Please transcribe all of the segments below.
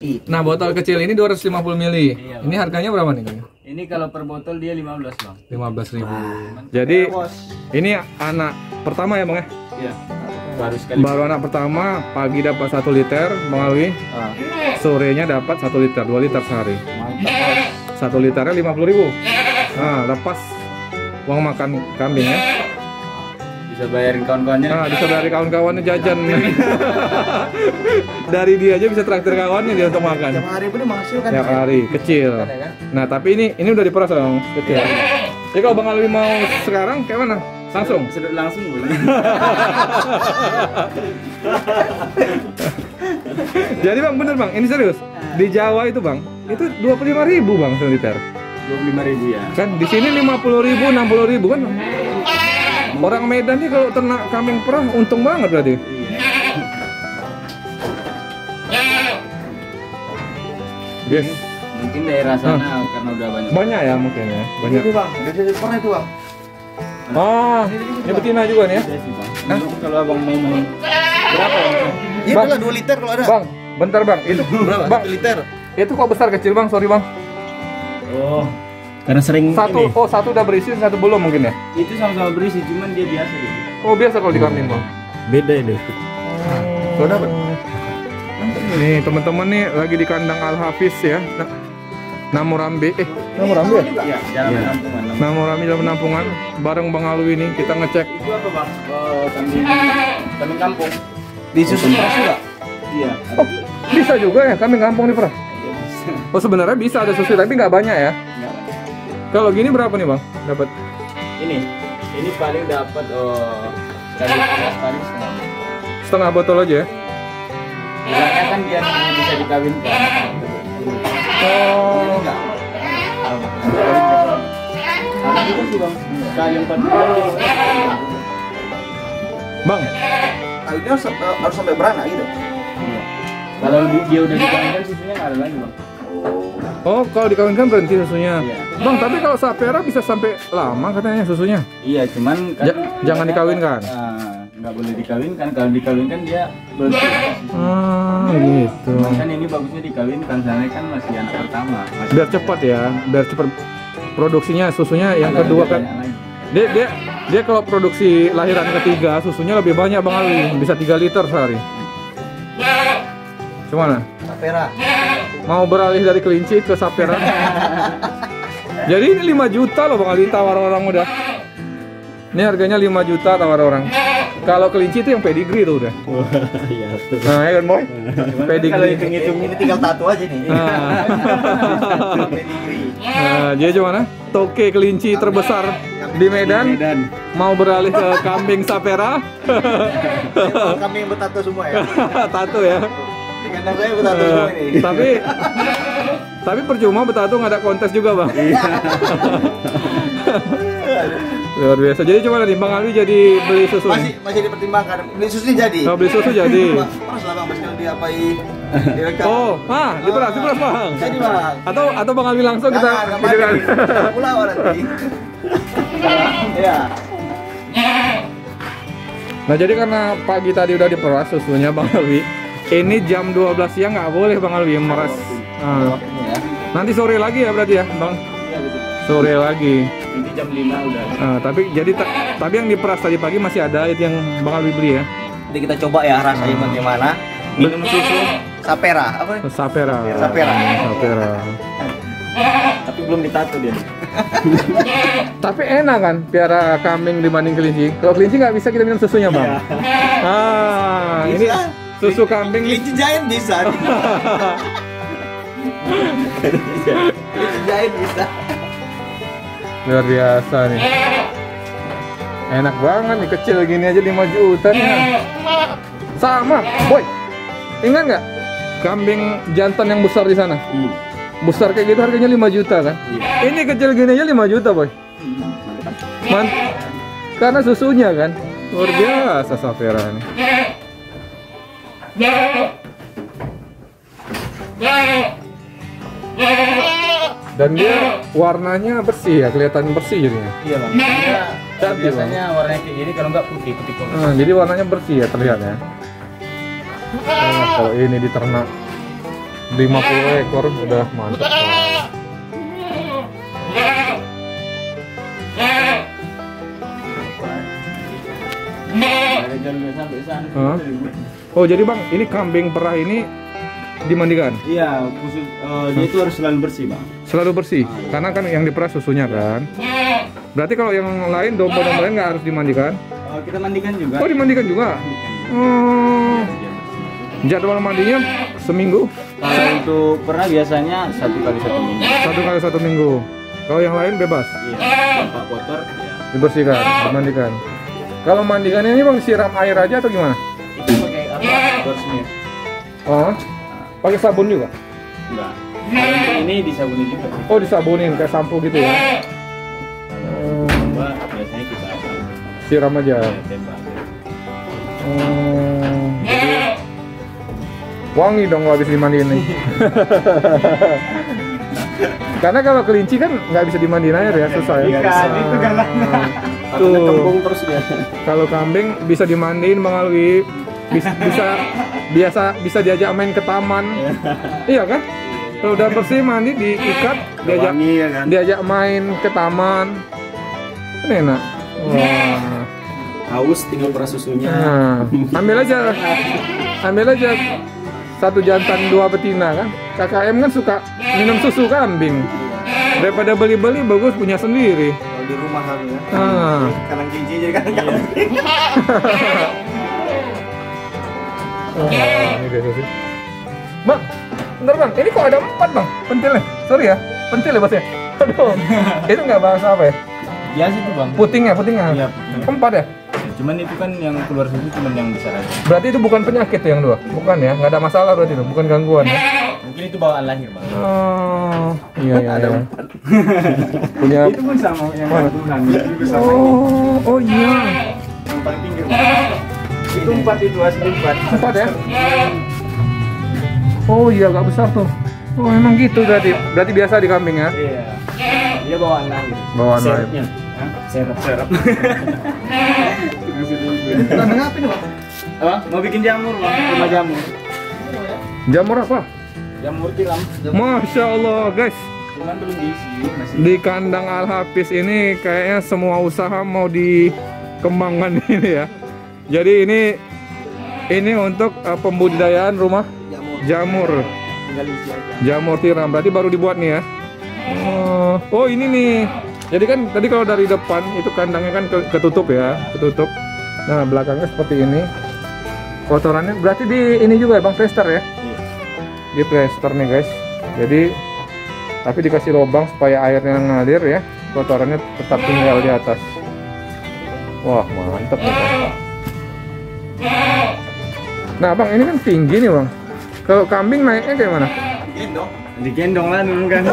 Nah, botol kecil ini 250 ml. Iya, Ini harganya berapa nih, Kang? Ini kalau per botol dia 15, Bang. 15.000. Jadi ini anak pertama ya, Bang ya? Iya. Baru sekali. Baru anak pertama, pagi dapat 1 liter, Bang Alwi. Sorenya dapat 1 liter, 2 liter sehari. Mantap. 1 liternya 50.000. Nah, lepas uang makan kambing ya. Bisa bayarin kawan-kawannya. Nah, bisa dari kawan-kawannya jajan. Dari dia aja bisa traktir kawannya dia untuk makan. Tiap hari pun menghasilkan. Tiap hari, kecil. Nah, tapi ini udah diperas dong, kecil. Jadi kalau Bang Alwi mau sekarang kayak mana? Langsung? Sedot langsung boleh. Jadi Bang, bener Bang, ini serius. Di Jawa itu Bang, itu 25.000 Bang seliter. 25.000 ya. Kan di sini 50.000, 60.000 kan. Orang Medan nih kalau ternak kambing perah untung banget berarti. Yes. Mungkin daerah sana karena udah banyak. Banyak ya mungkin ya. Banyak. Itu Bang, dari pernah itu Bang. Oh, ini betina juga nih ya. Iya sih, Bang. Kalau Abang mau berapa, Bang? Iya Bang. itulah 2 liter kalau ada. Bang, bentar Bang. Itu Berapa? Bang, 1 liter. itu kok besar kecil Bang? Sorry Bang. Oh, karena sering Satu, oh satu udah berisi, satu belum mungkin ya? itu sama-sama berisi, cuman dia biasa gitu. Oh biasa kalau di kambing Bang. Beda ini. Kalau dapat. Nih teman-teman nih lagi di kandang Al Hafiz ya. Namurambi, Namurambi ya? Iya, jalan penampungan. Namurambi dalam penampungan. Bareng Bang Alwi nih kita ngecek. Itu apa, Bang? Oh, kambing kampung. Di susun peras juga. Iya. Oh bisa juga ya kambing kampung nih Pra? Oh sebenarnya bisa ada susu tapi nggak banyak ya? Enggak, Bang. Kalau gini berapa nih Bang? Dapat? Ini paling dapat sekali beras paling setengah. Setengah botol aja ya? Bilangnya kan biar bisa dikawinkan. Oh. Ada juga sih, Bang. Sekali 4 bulan. Bang, Ini harus sampai beranak gitu. Iya. Kalau dia udah dikawinkan susunya nggak ada lagi, Bang. oh kalau dikawinkan berhenti susunya. Iya. Bang tapi kalau sapera bisa sampai lama katanya susunya. Iya, cuman kan Jangan dikawinkan. nggak boleh dikawinkan. Kalau dikawinkan dia berarti. Gitu. Cuman kan ini bagusnya dikawinkan, soalnya kan masih anak pertama. Masih Biar cepat ya, biar cepat produksinya susunya yang agak kedua lebih kan. banyak lagi. Dia kalau produksi lahiran ketiga susunya lebih banyak Bang Alwi, bisa 3 liter sehari. Gimana? Sapera. Mau beralih dari kelinci ke sapera? Jadi ini 5 juta loh Bang Alwi tawar orang udah. Ini harganya 5 juta tawar orang. Kalau kelinci itu yang pedigree tuh udah. Iya, betul. Nah, ya kan boy? Cuman kan Pedigree. kalau hitung-hitung Ini tinggal tato aja nih. Nah, jadi gimana? Toke kelinci terbesar di Medan mau beralih ke kambing sapera. Kami yang bertato semua ya. Tato ya. Di kandang saya bertato semua ini. Tapi percuma betato nggak ada kontes juga Bang. Luar biasa. Jadi cuma nih Bang Alwi jadi beli susu. Masih dipertimbangkan. Beli susunya jadi. Oh, beli susu jadi. Peras lah Bang, masih diapai. Direkam. Oh, diperas Bang. Jadi Bang. Atau Bang Alwi langsung kita Jangan, videokan. pulau nanti. Ya. Nah jadi karena pagi tadi udah diperas susunya Bang Alwi, ini jam 12 siang nggak boleh Bang Alwi meras. Nah, Ya. nanti sore lagi ya berarti ya Bang? Iya, betul. Sore lagi. Nanti jam 5 udah. Nah, tapi yang diperas tadi pagi masih ada itu yang Bang Alwi beli ya? Jadi kita coba ya rasanya bagaimana. Minum susu sapera. Apa? Sapera. Sapera. Sapera. Tapi belum ditato dia. Tapi enak kan piara kambing dibanding kelinci. Kalau kelinci nggak bisa kita minum susunya Bang. Ini Bisa. susu kambing. Kelinci giant bisa. Kelinci giant bisa. Luar biasa nih. Enak banget nih, kecil gini aja 5 juta nih. Sama, boy. Ingat nggak kambing jantan yang besar di sana? Besar kayak gitu harganya 5 juta kan? Ini kecil gini aja 5 juta, boy. Karena susunya kan. Luar biasa sapera nih. Dan dia warnanya bersih ya, kelihatan bersih jadinya. Iya, Bang. Cantik, Biasanya warnanya kayak gini, kalau nggak putih polos. Nah, jadi warnanya bersih ya terlihat ya. Nah, kalau ini diternak 50 ekor udah mantap. Ada jalurnya sampai sana. Hah? Oh jadi bang, ini kambing perah ini dimandikan? Iya, khusus dia itu harus selalu bersih, Bang. Selalu bersih, karena kan yang diperah susunya kan. Berarti kalau yang lain, domba-domba lain nggak harus dimandikan? Kita mandikan juga. Oh dimandikan juga? Oh. Jadwal mandinya seminggu? Kalau untuk pernah biasanya 1 kali 1 minggu. 1 kali 1 minggu. Kalau yang lain bebas? Iya, bapak kotor ya. Dibersihkan, dimandikan. Kalau mandikannya ini bang siram air aja atau gimana? Itu pakai apa? Dorsmir. Oh, pakai sabun juga? Enggak. Kalau untuk ini disabuni juga sih. Oh disabunin kayak sampo gitu ya? Kalau domba biasanya kita apa? Siram aja. Ya, tembak. Oh, jadi wangi dong kalau habis dimandiin nih. Karena kalau kelinci kan nggak bisa dimandiin air ya, susah ya. Itu galaknya. Tuh. Kembung terus dia. Kalau kambing bisa dimandiin Bang Alwi, bisa diajak main ke taman. Iya kan? Kalau udah bersih mandi diikat, Wangi, ya kan? diajak main ke taman. Kan enak. Wah. Haus tinggal perah susunya. Nah, ambil aja 1 jantan 2 betina kan. KKM kan suka minum susu kambing. Daripada beli-beli bagus punya sendiri. Kalau di rumah kan ya. Ah. Kadang kelinci jadi kadang kambing. Oh, ini dia sih. Bang, bentar bang, ini kok ada 4 bang pentilnya? Sorry ya, pentil ya bosnya. Aduh, itu nggak bahasa apa ya? Biasa itu, Bang. Putingnya. Iya, 4 ya? Cuman itu kan yang keluar susu cuman yang besar aja. Berarti itu bukan penyakit tuh yang 2? Bukan ya? Nggak ada masalah berarti itu? Bukan gangguan ya? Mungkin itu bawaan lahir, Bang. Oh, iya. Punya. Itu pun sama yang Mana? turunan. Itu sama. Oh iya. Yang paling pinggir, Bang. Itu 4 itu asli 4. 4 ya? Oh iya, agak besar tuh. Oh emang gitu berarti biasa di kambing ya? Iya. Dia bawaan lahir. Bawaan lahir. Serepnya. Hah? Serep. Kandang apa nih, Bang? Apa? Mau bikin jamur, Bang. Rumah jamur. Jamur apa? Jamur tiram. Masya Allah guys. Cuman belum diisi, masih. Di kandang Al Hafiz ini kayaknya semua usaha mau dikembangkan ini ya. Jadi ini untuk pembudidayaan rumah jamur. Tinggal isi aja. Jamur tiram berarti baru dibuat nih ya. Oh ini nih. Jadi kan tadi kalau dari depan itu kandangnya kan ketutup ya, ketutup. Nah belakangnya seperti ini. Kotorannya berarti di ini juga ya Bang, plester ya? Iya. Di plester nih guys. Jadi tapi dikasih lubang supaya airnya ngalir ya. Kotorannya tetap tinggal di atas. Wah mantep nih Bang. Nah Bang ini kan tinggi nih Bang. Kalau kambing naiknya kayak mana? Gendong. Digendong lah dulu kan.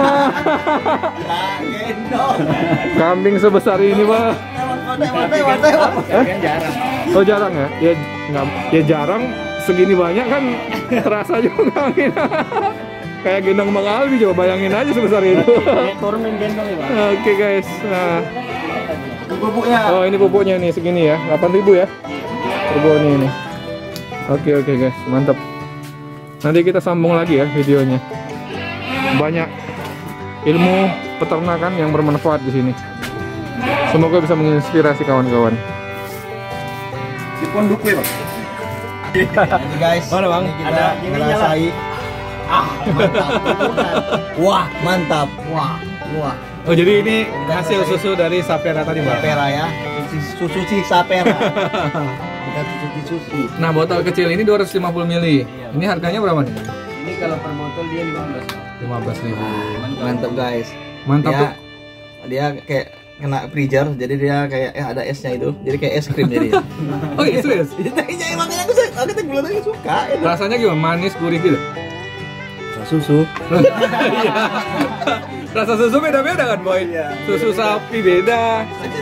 Gendong. Kambing sebesar ini Bang. Kan jarang. Oh jarang ya? Ya jarang. Segini banyak kan terasa juga angin. Kayak gendong Bang Alwi, coba bayangin aja sebesar itu. Turun main gendong ya, Bang. Oke guys. Nah, Bubuknya. oh ini pupuknya nih segini ya, 8.000 ya. Turbo ini. Oke guys, mantap. Nanti kita sambung lagi ya videonya. Banyak ilmu peternakan yang bermanfaat di sini. Semoga bisa menginspirasi kawan-kawan. Di pondok ya, Bang. Jadi guys, Mana, Bang? ini kita Ada ininya lah. ngerasai. Mantap. Wah, mantap. Wah. Oh jadi ini hasil susu dari Sapera tadi Mbak? Sapera ya. Susu si Sapera. Bukan susu. Nah botol kecil ini 250 ml. Ini harganya berapa nih? Ini kalau per botol dia 15. 15.000. Mantap guys. Mantap tuh. Dia kayak kena freezer, jadi dia kayak ada esnya itu. Jadi kayak es krim jadi. Oh iya serius? Iya, makanya aku tuh bulan lagi suka. Rasanya gimana? Manis, gurih gitu? Susu. Rasa susu beda-beda kan Boy? Susu sapi beda.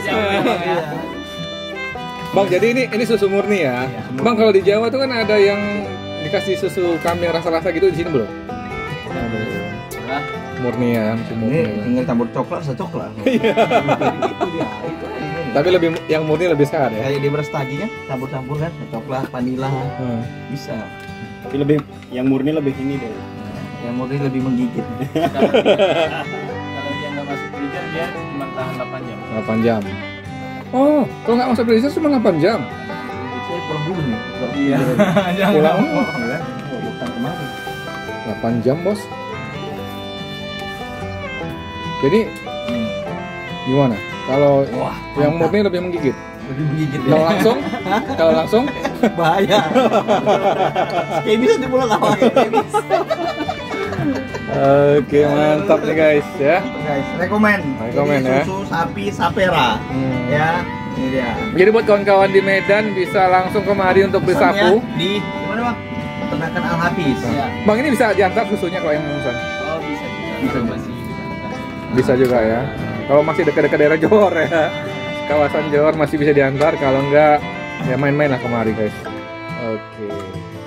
Bang jadi ini susu murni ya? Bang kalau di Jawa tuh kan ada yang dikasih susu kambing rasa-rasa gitu, di sini belum? Murni ya, susu murni. Ini tinggal campur coklat, secoklat. Tapi yang murni lebih sehat ya? Kayak di beras tagi kan, campur-campur kan, coklat, vanila, bisa. Tapi lebih yang murni lebih ini deh. Yang murni lebih menggigit. Kalau dia nggak masuk freezer dia cuma tahan 8 jam. 8 jam. Oh, kalau nggak masuk freezer cuma 8 jam. Saya pulang dulu nih. Iya. Pulang Ya, bukan kemarin. 8 jam, Bos. Jadi gimana? Kalau Wah, yang mantap. murni lebih menggigit. Lebih menggigit ya. Kalau langsung, kalau langsung Bahaya. Kayak bisa dipulang awal. Oke, mantap nih guys ya. Guys, rekomen. Rekomen, Ini ya. susu sapi Sapera. Ya, ini dia. Jadi buat kawan-kawan di Medan bisa langsung kemari untuk beli Pesannya sapu. di mana, Bang? Peternakan Al Hafiz. Iya. Bang, ini bisa diantar susunya kalau yang memesan? Oh bisa juga. Bisa Kalau juga. masih Bisa juga ya. Kalau masih dekat-dekat daerah Johor ya. Kawasan Johor masih bisa diantar, kalau enggak ya main-main lah kemari guys. Oke.